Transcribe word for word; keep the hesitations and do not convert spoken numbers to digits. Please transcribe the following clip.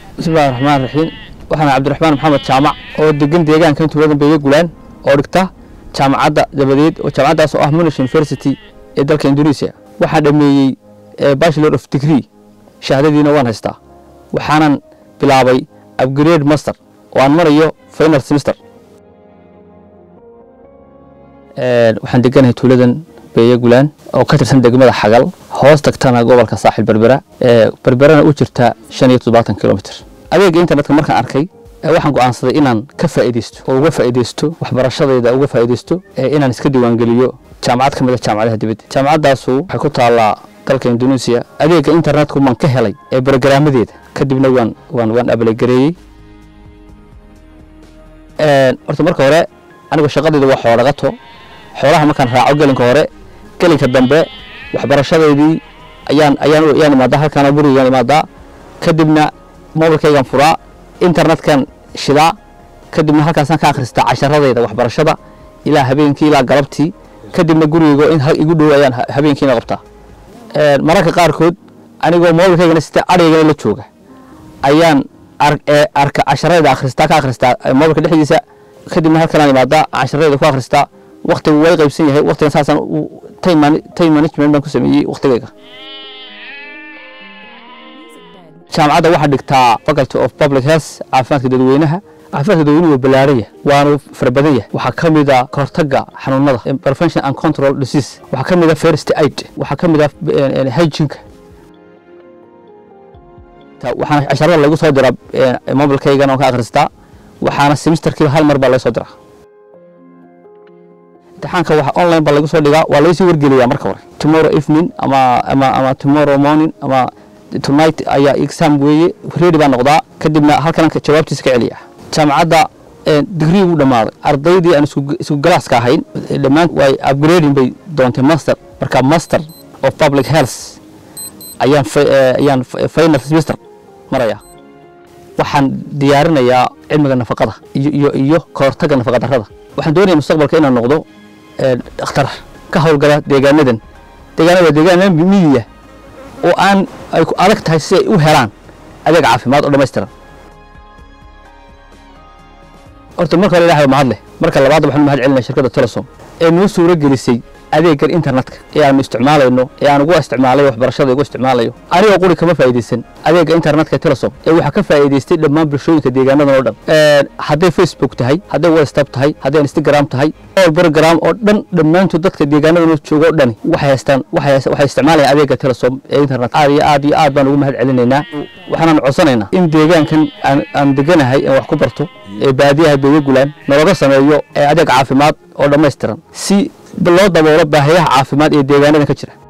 بسم الله الرحمن الرحيم waxaan Cabdiraxmaan Maxamed Jaamac oo degan deegaanka Tuulada Beeye Gulaan oo dhigta jaamacadda Dabadeed oo jaamacadaas oo ah Monash University ee dalka Indonesia waxa dhameeyay Bachelor of Degree shahaadadiina waan haystaa waxaanan bilaabay upgrade master oo aan marayo final semester ee waxaan deganahay Tuuladan Beeye Gulaan oo ka tirsan degmada Xagal hoos tagtana gobolka Saaxil Berbera ee Berberana u jirta shan iyo todobaatan kiiloomitir adeega internetka markaan arkay waxaan go'aansaday inaan ka faa'iideysto oo uga faa'iideysto waxbarashadayda uga faa'iideysto ee inaan iska diiwaan geliyo jaamacad kamid ah jaamacadaha dibadda jaamacadaas waxay ku taalaa dalka Indonesia adeega internetku man ka helay ee barnaamijyadeeda kadibna waan waan waan apply gareeyay ee horta marka hore aniga shaqadayda waa xoolo dhaqato xoolaha markaan raaco gelinka hore gelinka dambe waxbarashadeedii ayaan ayaan ayaan maada halkaan guriga imaada kadibna mobilkaygan furaa internetkan shida kadibna halkaas aan ka akhristaa casharadayda waxbarashada ilaa habeenkii ilaa galabtii kadibna guriga in hal igu dhow ayaan habeenkiina qabtaa ee mararka qaar kood anigoo mobilkaygan sita arigana la jooga ayaan arka casharada akhristaa ka akhristaa mobilka dhexdiisa kadibna halkaan imaada casharada ku akhristaa waqtigu way qaybsan yahay waqtigan saasan time time management baan ku sameeyay waqtigayga jaamacadda waxa dhigtaa Faculty of Public Health caafimaadka dadweynaha caafimaadka dadweynuhu balaaraya waana farbadan yahay waxa kamid ah kahortagga xanuunada prevention and control disease waxa kamid ah first aid waxa kamid ah hygiene waxaan casharada lagu soo diraa mobilkaygan oo ka akhristaa waxaana semesterkii hal mar baa la soo diraa imtixaanka waxa online baa lagu soo dhigaa waa la soo wargeliyaa marka hore tomorrow evening ama ama ama tomorrow morning ama tonight ayaa exam weeye ready baan noqdaa kadibna halkan ka jawaabtiisa ka celiya jaamacadda degree u dhamaaday ardaydii aan isku isku galaaska ahayn dhamaan way upgrading bay doontay master marka master of public health ayaan ayaan final semester maraya waxaan diyaarinayaa cilmiga nafaqada iyo iyo iyo kahortagga nafaqa darrada waxaan doonayaa mustaqbalka inaan noqdo dhakhtar ka howlgala deegaanadan deegaanada deegaanada miyiga oo aan ay ku adag tahay si ay u helaan adeeg caafimaad oo dhameystiran horta marka la ilaahay mahad leh marka labaad waxaan mahad celinaa shirkadda Telesom ee noo suura gelisay adeegga internetka ee aan isticmaalayno ee aan ugu isticmaalay waxbarashada ugu isticmaalayo aniga qori kama faa'iideysan adeegga internetka Telesom ee waxa ka faa'iideystay dhammaan bulshooyinka deegaanada oo dhan ee haday Facebook tahay haday WhatsApp tahay haday Instagram tahay oo program oo dhan dhammaantood dadka deegaanada jooga oo dhan waxay haystaan waxay waxay isticmaalayaan adeegga Telesom ee internet aad iyo aad iyo aad baan ugu mahad celinaynaa waxaan codsanaynaa in deegaankan aan aan deganahay ee wax ku barto ee baadiyaha Beeye Gulaan nalaga sameeyo adeeg caafimaad oo dhameystiran si loo daboolo baahiyaha caafimaad ee deegaanada ka jira